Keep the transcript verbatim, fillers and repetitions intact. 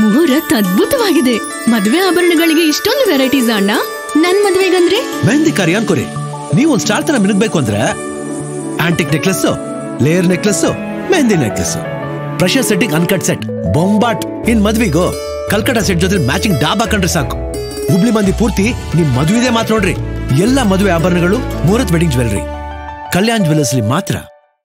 ಮುಹೂರ್ತ್ ಅದ್ಭುತವಾಗಿದೆ. ಮದುವೆ ಆಭರಣಗಳಿಗೆ ಇಷ್ಟೊಂದು ವೆರೈಟೀಸ್ ಅಣ್ಣ. ನನ್ ಮದ್ವೆಗಂದ್ರೆ ಮೆಹಂದಿ ಕರಿಯಾನ್ ಕೊರಿ. ನೀವು ಒಂದ್ ಸ್ಟಾರ್ ತರ ಮಿನುಗ್ಬೇಕು ಅಂದ್ರೆ antique necklace, layer necklace, mehndi necklace, pressure setting uncut set, ಬೊಂಬಾಟ್. ಇನ್ ಮದ್ವಿಗೋ ಕಲ್ಕಟಾ ಸೆಟ್ ಜೊತೆ ಮ್ಯಾಚಿಂಗ್ ಡಾಬ್ ಹಾಕೊಂಡ್ರೆ ಸಾಕು. ಹುಬ್ಳಿ ಮಂದಿ ಪೂರ್ತಿ ನಿಮ್ ಮದುವೆ ಮಾತ್ರ ನೋಡ್ರಿ. ಎಲ್ಲಾ ಮದುವೆ ಆಭರಣಗಳು Muhurat wedding jewellery, Kalyan jewellers ಮಾತ್ರ.